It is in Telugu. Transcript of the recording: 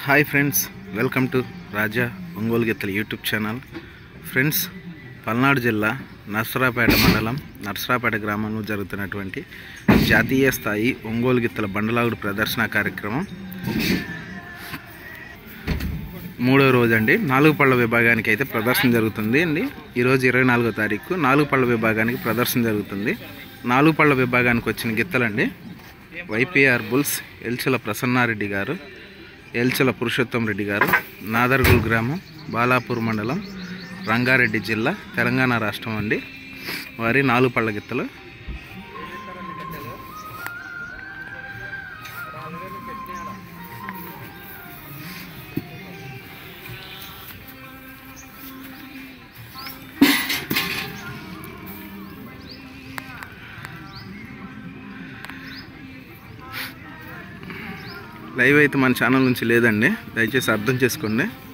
Hi friends, welcome to Raja Ongole గిత్తల యూట్యూబ్ ఛానల్. ఫ్రెండ్స్, పల్నాడు జిల్లా నర్సరాపేట మండలం నర్సరాపేట గ్రామంలో జరుగుతున్నటువంటి జాతీయ స్థాయి ఒంగోలు గిత్తల బండలాగుడు ప్రదర్శన కార్యక్రమం మూడో రోజు అండి. 4 పళ్ళ విభాగానికి అయితే ప్రదర్శన జరుగుతుంది అండి. ఈరోజు 24వ తారీఖు 4 పళ్ళ విభాగానికి ప్రదర్శన జరుగుతుంది. 4 పళ్ళ విభాగానికి వచ్చిన గిత్తలండి YPR బుల్స్ ఎల్చల ప్రసన్నారెడ్డి గారు, ఎల్చల పురుషోత్తం రెడ్డి గారు, నాదర్గుల్ గ్రామం, బాలాపూర్ మండలం, రంగారెడ్డి జిల్లా, తెలంగాణ రాష్ట్రం అండి. వారి 4 పళ్ళ గిత్తలు. లైవ్ అయితే మన ఛానల్ నుంచి లేదండి, దయచేసి అర్థం చేసుకోండి.